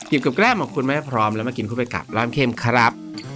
หยิบกับแกล้มของคุณไม่พร้อมแล้วมากินคู่ไปกับร้านเค็มครับ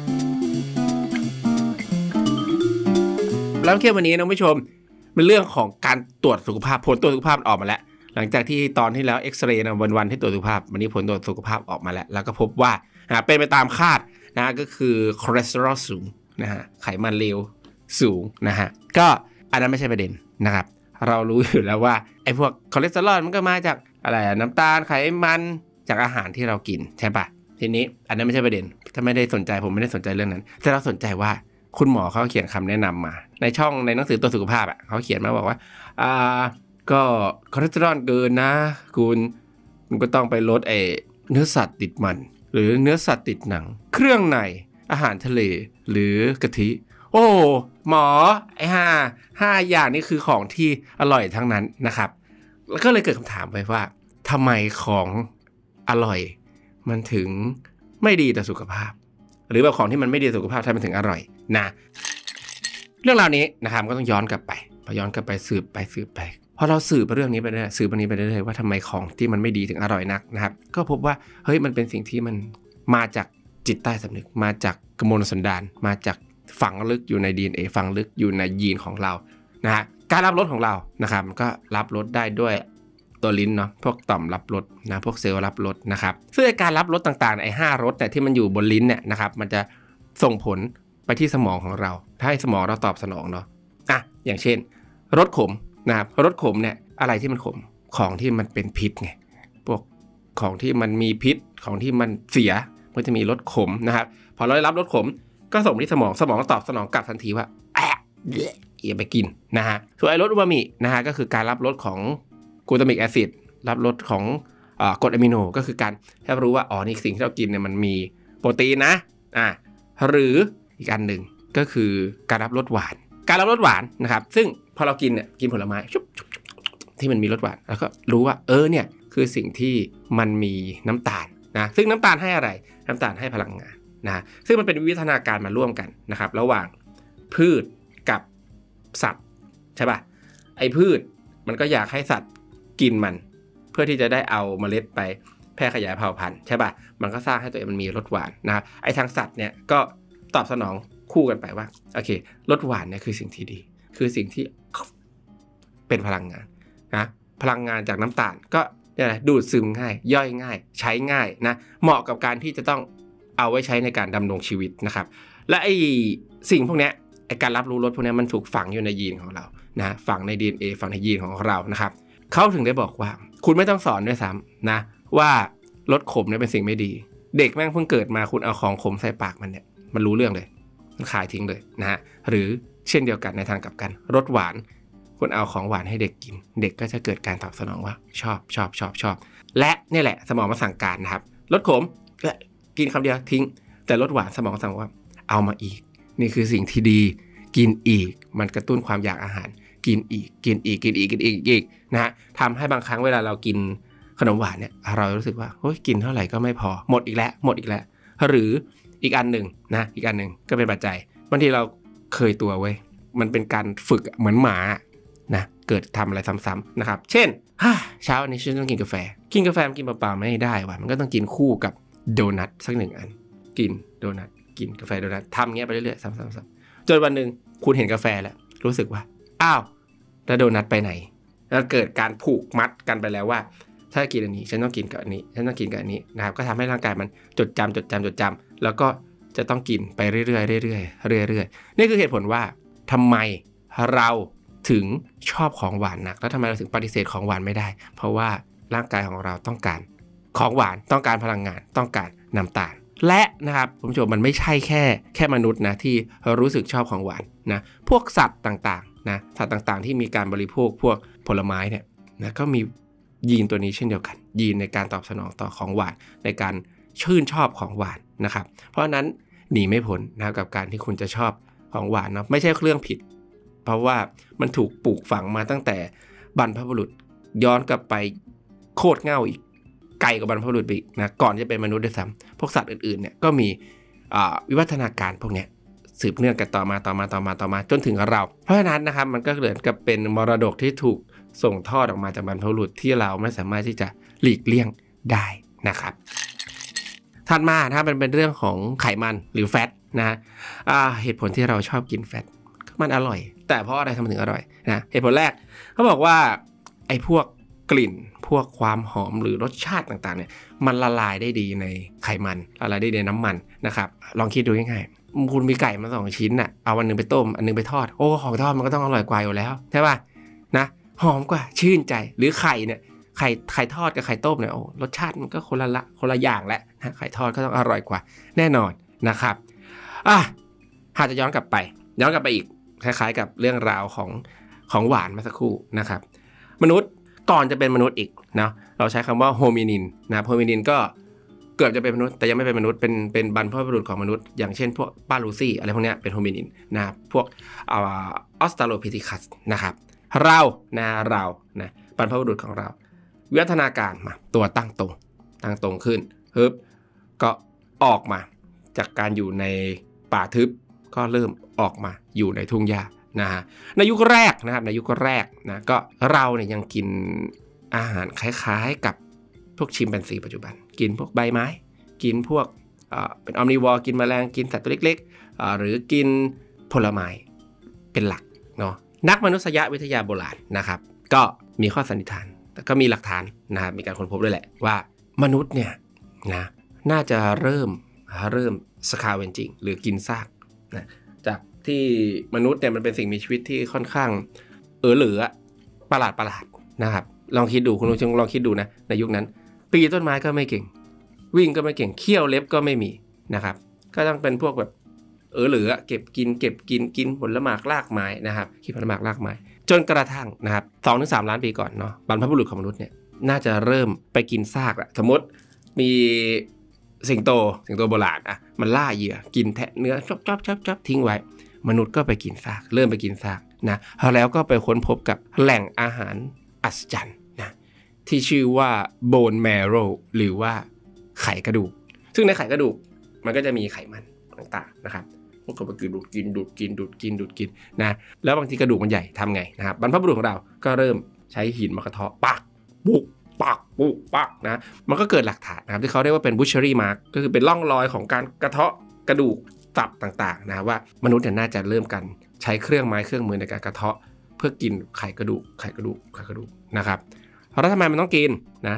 ร้านเค็มวันนี้นะผู้ชมเป็นเรื่องของการตรวจสุขภาพผลตรวจสุขภาพออกมาแล้วหลังจากที่ตอนที่แล้วเอ็กซเรย์นะวันที่ตรวจสุขภาพวันนี้ผลตรวจสุขภาพออกมาแล้วก็พบว่าเป็นไปตามคาดนะก็คือคอเลสเตอรอลสูงนะฮะไขมันเลวสูงนะฮะก็อันนั้นไม่ใช่ประเด็นนะครับเรารู้อยู่แล้วว่าไอ้พวกคอเลสเตอรอลมันก็มาจากอะไรน้ำตาลไขมันจากอาหารที่เรากินใช่ปะทีนี้อันนั้นไม่ใช่ประเด็นถ้าไม่ได้สนใจผมไม่ได้สนใจเรื่องนั้นแต่เราสนใจว่าคุณหมอเขาเขียนคำแนะนำมาในช่องในหนังสือตรวจสุขภาพเขาเขียนมาบอกว่าก็คอเลสเตอรอลเกินนะคุณก็ต้องไปลดเนื้อสัตว์ติดมันหรือเนื้อสัตว์ติดหนังเครื่องในอาหารทะเลหรือกะทิโอ้หมอไอ้ห้าอย่างนี้คือของที่อร่อยทั้งนั้นนะครับแล้วก็เลยเกิดคำถามไปว่าทำไมของอร่อยมันถึงไม่ดีต่อสุขภาพหรือแบบของที่มันไม่ดีต่อสุขภาพทำไมถึงอร่อยนะเรื่องราวนี้นะครับก็ต้องย้อนกลับไปพอย้อนกลับไปสืบไปพอเราสืบเรื่องนี้ไปเรื่อยสืบอันนี้ไปเรื่อยว่าทำไมของที่มันไม่ดีถึงอร่อยนักนะครับก็พบว่าเฮ้ยมันเป็นสิ่งที่มันมาจากจิตใต้สำนึกมาจากกมลสันดานมาจากฝังลึกอยู่ใน DNA ฝังลึกอยู่ในยีนของเรานะฮะการรับรสของเรานะครับก็รับรสได้ด้วยตัวลิ้นเนาะพวกต่อมรับรสนะพวกเซลล์รับรสนะครับซึ่งการรับรสต่างๆไอ้5รสเนี่ยที่มันอยู่บนลิ้นเนี่ยนะครับมันจะส่งผลไปที่สมองของเราถ้าให้สมองเราตอบสนองเนาะอย่างเช่นรสขมนะครับรสขมเนี่ยอะไรที่มันขมของที่มันเป็นพิษไงพวกของที่มันมีพิษของที่มันเสียมันจะมีรสขมนะครับพอเราได้รับรสขมก็ส่งที่สมองตอบสนองกลับทันทีว่าอย่าไปกินนะฮะส่วนไอ้รสอูมามินะฮะก็คือการรับรสของกลูตามิกแอซิดรับรสของกรดอะมิโนก็คือการให้รู้ว่านี่สิ่งที่เรากินเนี่ยมันมีโปรตีนนะหรืออีกอันหนึ่งก็คือการรับรสหวานนะครับซึ่งพอเรากินเนี่ยกินผลไม้ที่มันมีรสหวานแล้วก็รู้ว่าเนี่ยคือสิ่งที่มันมีน้ำตาลนะซึ่งน้ำตาลให้อะไรน้ำตาลให้พลังงานนะซึ่งมันเป็นวิวัฒนาการมาร่วมกันนะครับระหว่างพืชกับสัตว์ใช่ป่ะไอ้พืชมันก็อยากให้สัตว์กินมันเพื่อที่จะได้เอาเมล็ดไปแพร่ขยายเผ่าพันธุ์ใช่ป่ะมันก็สร้างให้ตัวเองมันมีรสหวานนะครับไอ้ทางสัตว์เนี่ยก็ตอบสนองคู่กันไปว่าโอเครสหวานเนี่ยคือสิ่งที่ดีคือสิ่งที่เป็นพลังงานนะพลังงานจากน้ำตาลก็ดูดซึมง่ายย่อยง่ายใช้ง่ายนะเหมาะกับการที่จะต้องเอาไว้ใช้ในการดำรงชีวิตนะครับและไอ้สิ่งพวกนี้ไอ้การรับรู้รสพวกนี้มันถูกฝังอยู่ในยีนของเรานะฝังใน DNA ฝังในยีนของเรานะครับเขาถึงได้บอกว่าคุณไม่ต้องสอนด้วยซ้ำนะว่ารสขมเนี่ยเป็นสิ่งไม่ดีเด็กแม่งเพิ่งเกิดมาคุณเอาของขมใส่ปากมันเนี่ยมันรู้เรื่องเลยมันขายทิ้งเลยนะฮะหรือเช่นเดียวกันในทางกลับกันรสหวานคุณเอาของหวานให้เด็กกินเด็กก็จะเกิดการตอบสนองว่าชอบและนี่แหละสมองมาสั่งการนะครับรสขมกินคำเดียวทิ้งแต่รสหวานสมองสั่งว่าเอามาอีกนี่คือสิ่งที่ดีกินอีกมันกระตุ้นความอยากอาหารกินอีกนะฮะทำให้บางครั้งเวลาเรากินขนมหวานเนี่ยเรารู้สึกว่าโอ๊ยกินเท่าไหร่ก็ไม่พอหมดอีกแล้วหรืออีกอันหนึ่งก็เป็นปัจจัยบางทีเราเคยตัวเว้ยมันเป็นการฝึกเหมือนหมานะเกิดทำอะไรซ้ำๆนะครับเช่นเช้าวันนี้ฉันต้องกินกาแฟมันกินเปล่าๆไม่ได้ว่ะมันก็ต้องกินคู่กับโดนัทสัก1อันกินโดนัทกินกาแฟโดนัททำเงี้ยไปเรื่อยๆซ้ำๆจนวันหนึ่งคุณเห็นกาแฟแล้วรู้สึกว่าอ้าวแล้วโดนัทไปไหนแล้วเกิดการผูกมัดกันไปแล้วว่าถ้ากินอันนี้ฉันต้องกินกับอันนี้ฉันต้องกินกับอันนี้นะครับก็ทำให้ร่างกายมันจดจำแล้วก็จะต้องกินไปเรื่อยๆนี่คือเหตุผลว่าทำไมเราถึงชอบของหวานนักแล้วทำไมเราถึงปฏิเสธของหวานไม่ได้เพราะว่าร่างกายของเราต้องการของหวานต้องการพลังงานต้องการน้ำตาลและนะครับคุณผู้ชมมันไม่ใช่แค่มนุษย์นะที่รู้สึกชอบของหวานนะพวกสัตว์ต่างๆนะสัตว์ต่างๆที่มีการบริโภคพวกผลไม้เนี่ยนะก็มียีนตัวนี้เช่นเดียวกันยีนในการตอบสนองต่อของหวานในการชื่นชอบของหวานนะครับเพราะฉะนั้นหนีไม่พ้นนะกับการที่คุณจะชอบของหวานเนาะไม่ใช่เรื่องผิดเพราะว่ามันถูกปลูกฝังมาตั้งแต่บรรพบุรุษย้อนกลับไปโคตรเง่าอีกไกลกว่าบรรพบุรุษอีกนะก่อนจะเป็นมนุษย์ด้วยซ้ำพวกสัตว์อื่นๆเนี่ยก็มีวิวัฒนาการพวกเนี้ยสืบเนื่องกันต่อมาจนถึงเราเพราะฉะนั้นนะครับมันก็เหมือนกับเป็นมรดกที่ถูกส่งทอดออกมาจากบรรพบุรุษที่เราไม่สามารถที่จะหลีกเลี่ยงได้นะครับถัดมาถ้ามันเป็นเรื่องของไขมันหรือแฟตนะเหตุผลที่เราชอบกินแฟตมันอร่อยแต่เพราะอะไรทำไมถึงอร่อยนะเหตุผลแรกเขาบอกว่าไอ้พวกกลิ่นพวกความหอมหรือรสชาติต่างๆเนี่ยมันละลายได้ดีในไขมันละลายได้ในน้ำมันนะครับลองคิดดูง่ายๆคุณมีไก่มา2ชิ้นน่ะเอาอันนึงไปต้มอันนึงไปทอดโอ้ของทอดมันก็ต้องอร่อยกว่าอยู่แล้วใช่ป่ะนะหอมกว่าชื่นใจหรือไข่เนี่ยไข่ทอดกับไข่ต้มเนี่ยโอ้รสชาติมันก็คนละอย่างแหละนะไข่ทอดก็ต้องอร่อยกว่าแน่นอนนะครับหากจะย้อนกลับไปอีกคล้ายๆกับเรื่องราวของหวานมาสักครู่นะครับมนุษย์ก่อนจะเป็นมนุษย์อีกนะเราใช้คำว่าโฮมินินนะโฮมินินก็เกือบจะเป็นมนุษย์แต่ยังไม่เป็นมนุษย์เป็นบรรพบุรุษของมนุษย์อย่างเช่นพวกป้าลูซี่อะไรพวกนี้เป็นโฮมินินนะพวกออสตราโลพิธีคัสนะครับเราบรรพบุรุษของเราวิวัฒนาการมาตัวตั้งตรงขึ้นก็ออกมาจากการอยู่ในป่าทึบก็เริ่มออกมาอยู่ในทุ่งหญ้านะฮะในยุคแรกนะครับในยุคแรกนะก็เราเนี่ยยังกินอาหารคล้ายๆกับพวกชิมแปนซีปัจจุบันกินพวกใบไม้กินพวกเป็นออมนิวอร์กินแมลงกินสัตว์ตัวเล็กๆหรือกินผลไม้เป็นหลักเนาะนักมนุษยวิทยาโบราณนะครับก็มีข้อสันนิษฐานแต่ก็มีหลักฐานนะครับมีการค้นพบด้วยแหละว่ามนุษย์เนี่ยนะน่าจะเริ่มสคาเวนจิงหรือกินซากนะจากที่มนุษย์เนี่ยมันเป็นสิ่งมีชีวิตที่ค่อนข้างเหลือประหลาดนะครับลองคิดดูคุณผู้ชมลองคิดดูนะในยุคนั้นปีต้นไม้ก็ไม่เก่งวิ่งก็ไม่เก่งเขี้ยวเล็บก็ไม่มีนะครับก็ต้องเป็นพวกแบบเหลือเก็บกินผลไม้รากไม้นะครับกินผลไม้รากไม้จนกระทั่งนะครับ 2-3 ล้านปีก่อนเนาะบรรพบุรุษของมนุษย์เนี่ยน่าจะเริ่มไปกินซากละสมมติมีสิงโตโบราณมันล่าเหยื่อกินแทะเนื้อจ๊อบทิ้งไว้มนุษย์ก็ไปกินซากเริ่มไปกินซากนะแล้วก็ไปค้นพบกับแหล่งอาหารอัศจรรย์นะที่ชื่อว่า bone marrow หรือว่าไขกระดูกซึ่งในไขกระดูกมันก็จะมีไขมันต่างๆนะครับพวกก็คือดูดกินนะแล้วบางทีกระดูกมันใหญ่ทำไงนะครับบรรพบุรุษของเราก็เริ่มใช้หินมากระเทาะปักนะมันก็เกิดหลักฐานนะครับที่เขาเรียกว่าเป็น butchery mark ก็คือเป็นร่องรอยของการกระเทาะกระดูกตับต่างๆนะว่ามนุษย์เนี่ยน่าจะเริ่มกันใช้เครื่องไม้เครื่องมือในการกระเทาะเพื่อกินไขกระดูกนะครับแล้วทำไมมันต้องกินนะ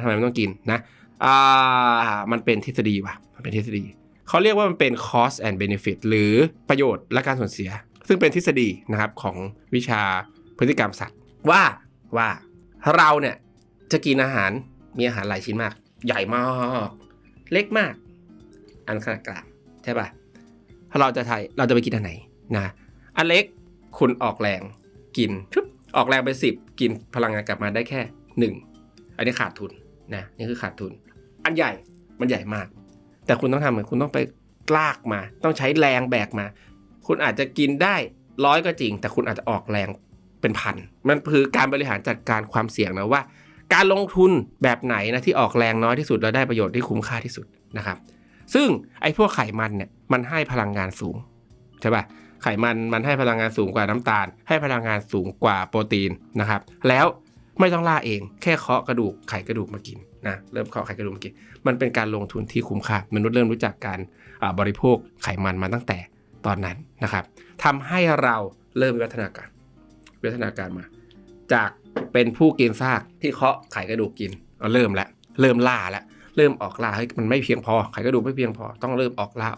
มันเป็นทฤษฎีเขาเรียกว่ามันเป็น cost and benefit หรือประโยชน์และการสูญเสียซึ่งเป็นทฤษฎีนะครับของวิชาพฤติกรรมสัตว์ว่าเราเนี่ยจะกินอาหารมีอาหารหลายชิ้นมากใหญ่มากเล็กมากอันขนาดกลางใช่ป่ะถ้าเราจะไปกินอันไหนนะอันเล็กคุณออกแรงกินออกแรงไป10กินพลังงานกลับมาได้แค่1อันนี้ขาดทุนนะนี่คือขาดทุนอันใหญ่มันใหญ่มากแต่คุณต้องทำเหมือนคุณต้องไปลากมาต้องใช้แรงแบกมาคุณอาจจะกินได้100ก็จริงแต่คุณอาจจะออกแรงเป็นพันมันคือการบริหารจัดการความเสี่ยงนะว่าการลงทุนแบบไหนนะที่ออกแรงน้อยที่สุดแล้วได้ประโยชน์ที่คุ้มค่าที่สุดนะครับซึ่งไอ้พวกไขมันเนี่ยมันให้พลังงานสูงใช่ป่ะไขมันให้พลังงานสูงกว่าน้ำตาลให้พลังงานสูงกว่าโปรตีนนะครับแล้วไม่ต้องล่าเองแค่เคาะกระดูกไขกระดูกมากินนะเริ่มเคาะไขกระดูกมากินมันเป็นการลงทุนที่คุ้มค่ามนุษย์เริ่มรู้จักการบริโภคไขมันมาตั้งแต่ตอนนั้นนะครับทำให้เราเริ่มวิวัฒนาการมาจากเป็นผู้กินซากที่เคาะไขกระดูกกินเริ่มล่าแล้วเริ่มออกล่าให้มันไม่เพียงพอไขกระดูกไม่เพียงพอต้องเริ่มออกล่า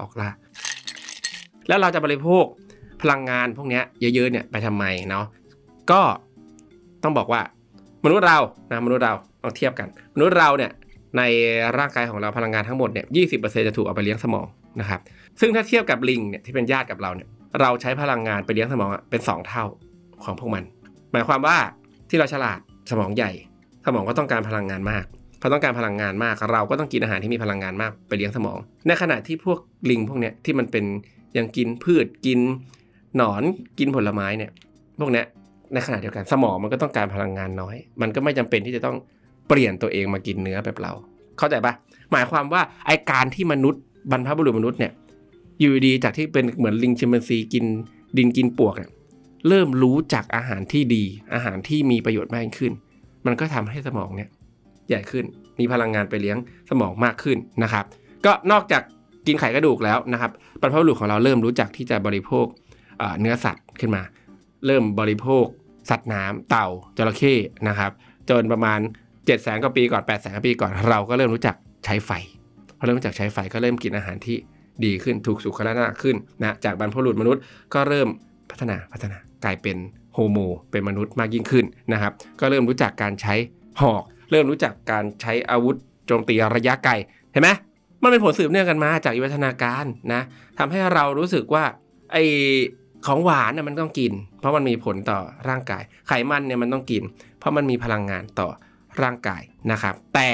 แล้วเราจะบริโภคพลังงานพวกนี้เยอะๆเนี่ยไปทำไมเนาะก็ต้องบอกว่ามนุษย์เราเอาเทียบกันมนุษย์เราเนี่ยในร่างกายของเราพลังงานทั้งหมดเนี่ย 20% จะถูกเอาไปเลี้ยงสมองนะครับซึ่งถ้าเทียบกับลิงเนี่ยที่เป็นญาติกับเราเนี่ยเราใช้พลังงานไปเลี้ยงสมองเป็น2เท่าของพวกมันหมายความว่าที่เราฉลาดสมองใหญ่สมองก็ต้องการพลังงานมากพอต้องการพลังงานมากเราก็ต้องกินอาหารที่มีพลังงานมากไปเลี้ยงสมองในขณะที่พวกลิงพวกเนี้ยที่มันเป็นยังกินพืชกินหนอนกินผลไม้เนี่ยพวกเนี้ยในขณะเดียวกันสมองมันก็ต้องการพลังงานน้อยมันก็ไม่จำเป็นที่จะต้องเปลี่ยนตัวเองมากินเนื้อแบบเราเข้าใจปะหมายความว่าไอการที่มนุษย์บรรพบุรุษมนุษย์เนี่ยอยู่ดีจากที่เป็นเหมือนลิงชิมแปนซีกินดินกินปวกเนี่ยเริ่มรู้จักอาหารที่ดีอาหารที่มีประโยชน์มากขึ้นมันก็ทำให้สมองเนี่ยใหญ่ขึ้นมีพลังงานไปเลี้ยงสมองมากขึ้นนะครับก็นอกจากกินไข่กระดูกแล้วนะครับบรรพบุรุษของเราเริ่มรู้จักที่จะบริโภคเนื้อสัตว์ขึ้นมาเริ่มบริโภคสัตว์น้ำเต่าจระเข้นะครับจนประมาณ 700,000 กว่าปีก่อน 800,000 กว่าปีก่อนเราก็เริ่มรู้จักใช้ไฟพอเริ่มรู้จักใช้ไฟก็เริ่มกินอาหารที่ดีขึ้นถูกสุขลักษณะขึ้นนะจากบรรพบุรุษมนุษย์ก็เริ่มพัฒนากลายเป็นโฮโมเป็นมนุษย์มากยิ่งขึ้นนะครับก็เริ่มรู้จักการใช้หอกเริ่มรู้จักการใช้อาวุธโจมตีระยะไกลเห็นไหมมันเป็นผลสืบเนื่องกันมาจากวิวัฒนาการนะทำให้เรารู้สึกว่าไอของหวานเนี่ยมันต้องกินเพราะมันมีผลต่อร่างกายไขมันเนี่ยมันต้องกินเพราะมันมีพลังงานต่อร่างกายนะครับแต่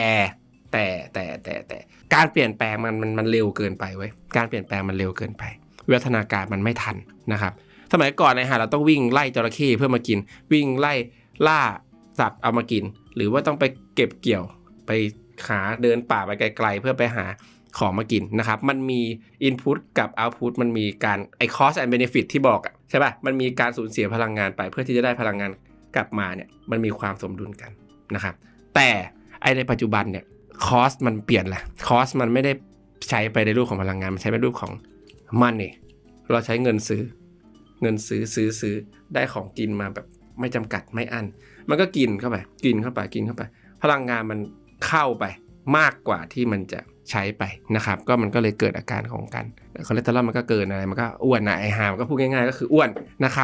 การเปลี่ยนแปลงมันเร็วเกินไปเว้ยการเปลี่ยนแปลงมันเร็วเกินไปวิวัฒนาการมันไม่ทันนะครับสมัยก่อนนะฮะเราต้องวิ่งไล่จระเข้เพื่อมากินวิ่งไล่ล่าสัตว์เอามากินหรือว่าต้องไปเก็บเกี่ยวไปหาเดินป่าไปไกลๆเพื่อไปหาของมากินนะครับมันมี input กับ output มันมีการcost and benefit ที่บอกอะใช่ป่ะมันมีการสูญเสียพลังงานไปเพื่อที่จะได้พลังงานกลับมาเนี่ยมันมีความสมดุลกันนะครับแต่ในปัจจุบันเนี่ยcost มันเปลี่ยนแหละ cost มันไม่ได้ใช้ไปในรูปของพลังงานมันใช้ในรูปของ money เราใช้เงินซื้อได้ของกินมาแบบไม่จำกัดไม่อั้นมันก็กินเข้าไปพลังงานมันเข้าไปมากกว่าที่มันจะใช้ไปนะครับก็มันก็เลยเกิดอาการของการคอเลสเตอรอลมันก็เกินอะไรมันก็อ้วนนะหามันก็พูดง่ายๆก็คืออ้วนนะครับ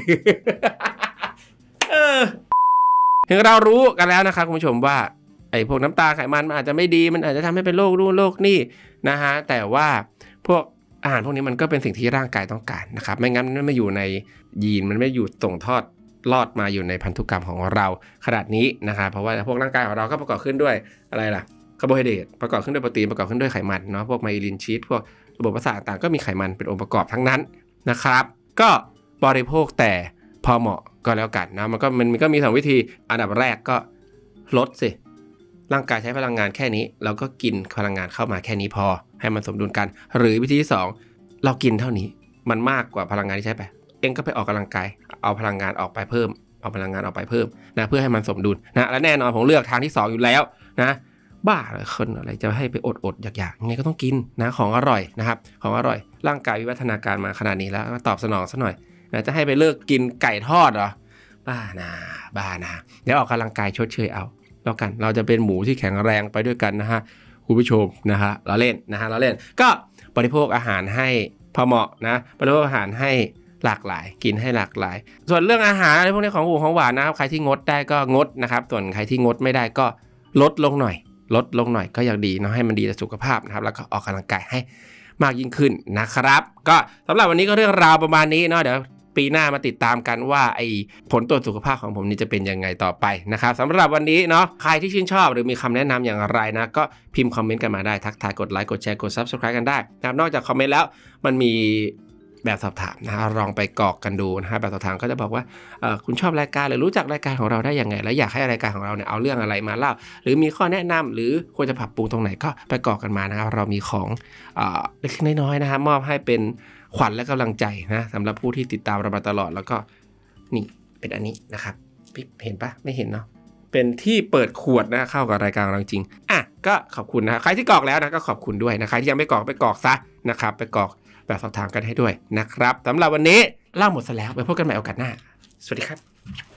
ถึงเรารู้กันแล้วนะครับคุณผู้ชมว่าพวกน้ำตาลไขมันอาจจะไม่ดีมันอาจจะทำให้เป็นโรคนู่นโรคนี่นะฮะแต่ว่าพวกอาหารพวกนี้มันก็เป็นสิ่งที่ร่างกายต้องการนะครับไม่งั้นมันไม่อยู่ในยีนมันไม่อยู่ส่งทอดลอดมาอยู่ในพันธุกรรมของเราขนาดนี้นะครับเพราะว่าพวกร่างกายของเราก็ประกอบขึ้นด้วยอะไรล่ะคาร์โบไฮเดรตประกอบขึ้นด้วยโปรตีนประกอบขึ้นด้วยไขมันเนาะพวกไมลินชีสพวกระบบประสาทต่างๆก็มีไขมันเป็นองค์ประกอบทั้งนั้นนะครับก็บริโภคแต่พอเหมาะก็แล้วกันนะมันก็มี2วิธีอันดับแรกก็ลดสิร่างกายใช้พลังงานแค่นี้เราก็กินพลังงานเข้ามาแค่นี้พอให้มันสมดุลกันหรือวิธีที่2เรากินเท่านี้มันมากกว่าพลังงานที่ใช้ไปเองก็ไปออกกำลังกายเอาพลังงานออกไปเพิ่มนะเพื่อให้มันสมดุลนะและแน่นอนผมเลือกทางที่2อยู่แล้วนะบ้าเลยคนอะไรจะให้ไปอดอยากๆยังไงก็ต้องกินนะของอร่อยนะครับของอร่อยร่างกายวิวัฒนาการมาขนาดนี้แล้วตอบสนองซะหน่อยนะจะให้ไปเลิกกินไก่ทอดเหรอบ้านะเดี๋ยวออกกำลังกายชดเชยเอาแล้วกันเราจะเป็นหมูที่แข็งแรงไปด้วยกันนะฮะคุณผู้ชมนะฮะเราเล่นก็บริโภคอาหารให้พอเหมาะนะบริโภคอาหารให้หลากหลายกินให้หลากหลายส่วนเรื่องอาหารอะไรพวกนี้ของหวานนะครับใครที่งดได้ก็งดนะครับส่วนใครที่งดไม่ได้ก็ลดลงหน่อยก็ยังดีเนาะให้มันดีต่อสุขภาพนะครับแล้วก็ออกกำลังกายให้มากยิ่งขึ้นนะครับก็สำหรับวันนี้ก็เรื่องราวประมาณนี้เนาะเดี๋ยวปีหน้ามาติดตามกันว่าผลตรวจสุขภาพของผมนี่จะเป็นยังไงต่อไปนะครับสำหรับวันนี้เนาะใครที่ชื่นชอบหรือมีคำแนะนำอย่างไรนะก็พิมพ์คอมเมนต์กันมาได้ทักทายกดไลค์กดแชร์กด Subscribe กันได้นะครับนอกจากคอมเมนต์แล้วมันมีแบบสอบถามนะลองไปกรอกกันดูนะฮะแบบสอบถามก็จะบอกว่าคุณชอบรายการหรือรู้จักรายการของเราได้ยังไงและอยากให้รายการของเราเนี่ยเอาเรื่องอะไรมาเล่าหรือมีข้อแนะนำหรือควรจะปรับปรุงตรงไหนก็ไปกรอกกันมานะครับเรามีของเล็กน้อยๆนะฮะมอบให้เป็นขวัญและกำลังใจนะสำหรับผู้ที่ติดตามเรามาตลอดแล้วก็นี่เป็นอันนี้นะครับเห็นปะไม่เห็นเนาะเป็นที่เปิดขวดนะเข้ากับรายการเราจริงก็ขอบคุณนะใครที่กรอกแล้วนะก็ขอบคุณด้วยนะใครที่ยังไม่กรอกไปกรอกซะนะครับไปกรอกแบบสอบถามกันให้ด้วยนะครับสำหรับวันนี้เล่าหมดซะแล้วไปพบกันใหม่โอกาสหน้าสวัสดีครับ